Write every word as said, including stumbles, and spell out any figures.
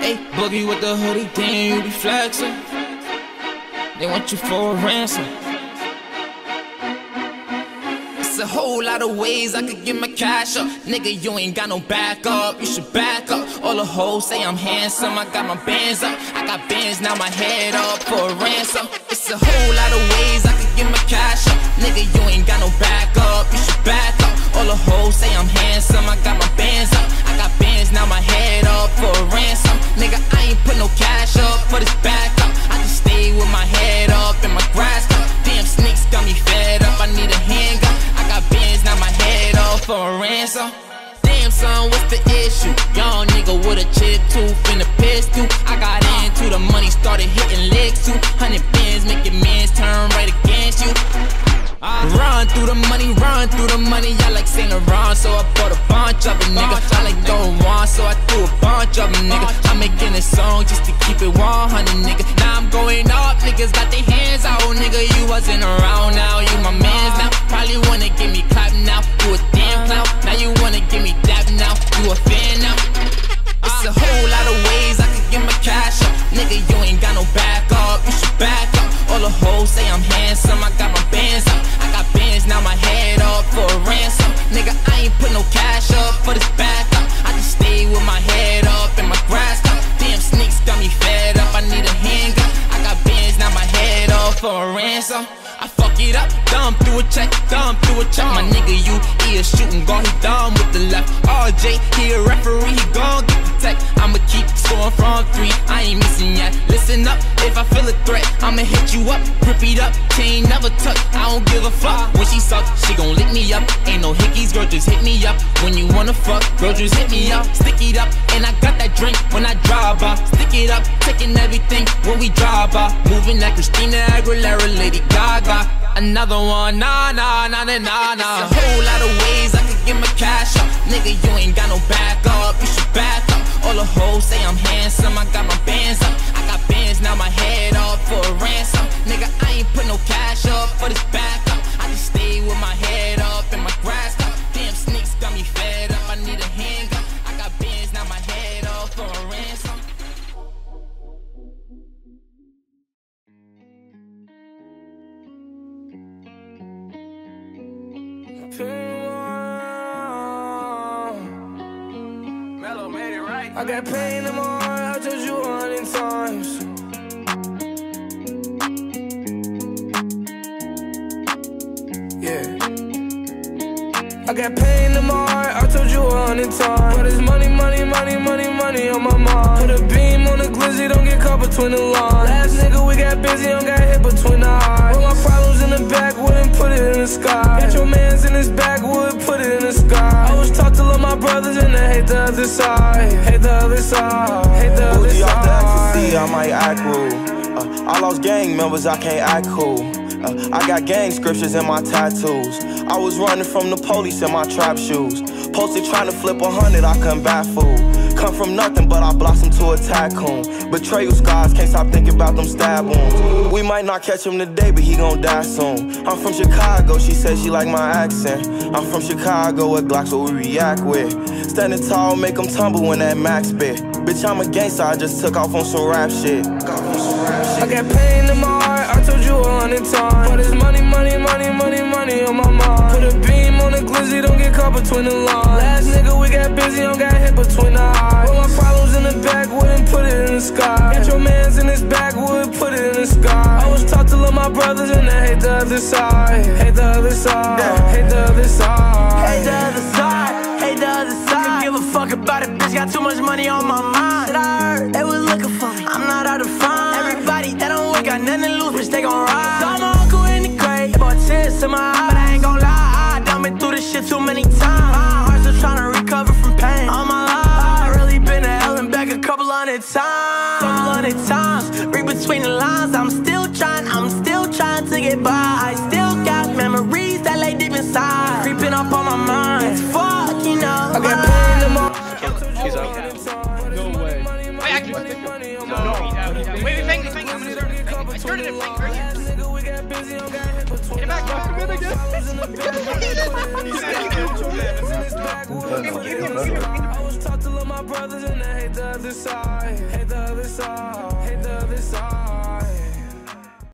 Hey, boogie with the hoodie, damn, you be flexing. They want you for a ransom. It's a whole lot of ways I could get my cash up. Nigga, you ain't got no backup, you should back up. All the hoes say I'm handsome, I got my bands up. I got bands, now my head up for a ransom. It's a whole lot of ways I could get my cash up. Nigga, you ain't got no backup, you should back up. All the hoes say I'm handsome, I got my bands up. I got bands, now my head up for a ransom. Nigga, I ain't put no cash up for this backup. I just stay with my head up and my grass cut. Damn snakes got me fed up, I need a handgun. I got bands, now my head up for a ransom. Damn son, what's the issue? Young nigga with a chip tooth and a pistol. I got into the money, started hitting licks too. Hundred bands, making mans turn right against you. Run through the money, run through the money. I like Saint Laurent, so I bought a bunch of it, nigga. I like throwing one, so I threw a bunch of them, nigga. I'm making a song just to keep it one hundred, nigga. Now I'm going up, niggas got their hands out, nigga. You wasn't around, now you my mans now. Probably wanna give me clap now, you a damn clown. Now you wanna give me dap now, you a fan now. It's a whole lot of ways I could get my cash up. Nigga, you ain't got no backup, you should back up. All the hoes say I'm handsome, I got my bands up. I got bands, now my head up for a ransom. Nigga, I ain't put no cash up for this backup. I just stay with my head up and my grass cut. Damn snakes got me fed up, I need a handgun. I got bands, now my head up for a ransom. I fuck it up, dumb through a check, dumb through a check. My nigga, you, he a shooting guard, he dumb with the left. R J, he a referee, he gon' get the tech. I'ma keep scoring from three, I ain't missing yet. Listen up, if I feel a threat, I'ma hit you up, grip it up, chain never tuck. I don't give a fuck, when she suck, she gon' lick me up. Ain't no hickeys, girl, just hit me up. When you wanna fuck, girl, just hit me up. Stick it up, and I got that drink when I drive by. Stick it up, taking everything when we drive by. Moving like Christina Aguilera, Lady Gaga. Another one, nah, nah, nah, nah, nah, nah. It's a whole lot of ways I could get my cash up. Nigga, you ain't got no backup, you should back up. All the hoes say I'm handsome, I got my bands up. I got bands, now my head up for a ransom. Nigga, I ain't put no cash up for this backup. I just stay with my head up and my grass cut. Damn snakes got me fed up, I need a handgun. I got bands, now my head up for a ransom. Mellow made it right. I got pain in my heart, I told you a hundred times. Yeah. I got pain in my heart, I told you a hundred times. But it's money, money, money, money, money on my mind. Put a beam on the glizzy, don't get caught between the lines. Last nigga we got busy, don't got hit between the eyes. Put my problems in the backwood and put it in the sky. Got your mans in his backwood, put it in the sky. I was taught to love my brothers and I hate the other side. Hate the other side, hate the other Bougie side. off the ecstasy, I might act rude. uh, I lost gang members, I can't act cool. uh, I got gang scriptures in my tattoos. I was running from the police in my trap shoes. Posted trying to flip a hundred, I couldn't bat fool. Come from nothing, but I blossomed to a tycoon. Betrayal scars, can't stop thinking about them stab wounds. We might not catch him today, but he gon' die soon. I'm from Chicago, she said she like my accent. I'm from Chicago, with Glocks what we react with. Standing tall, make them tumble when that max spit. Bitch, I'm a gangster, I just took off on some rap shit. I got pain in my heart, I told you a hundred times. But it's money, money, money, money, money on my mind. Put a beam on the glizzy, don't get caught between the lines. Last nigga we got busy, don't got hit between the eyes. Put my problems in the backwood and put it in the sky. Got your mans in his backwood, put it in the sky. I was taught to love my brothers and I hate the other side. Hate the other side, hate the other side. Hate the other side, hate the other side. Give a fuck about it, bitch, got too much money on my mind. Shit, I heard they was looking for me, I'm not out to find. Everybody that don't work got nothing to lose, bitch, they gon' ride. Saw my uncle in the grave, bought tears in my eyes. But I ain't gon' lie, I done been through this shit too many times. My heart's still tryna recover from pain. All my life, I really been to hell and back a couple hundred times. Couple hundred times, read between the lines. I'm still trying, I'm still trying to get by. I still got memories that lay deep inside, creeping up on my mind. It's fuck, you know. I got pain in my He's up. No way. Wait, actually, no, no, he's out. He's out. Wait, wait, Fang, Fang, I'm gonna start it. I started it, Fang, right here. Get it back, get it back. I was taught to love my my brothers and I hate the other side. Hate the other side.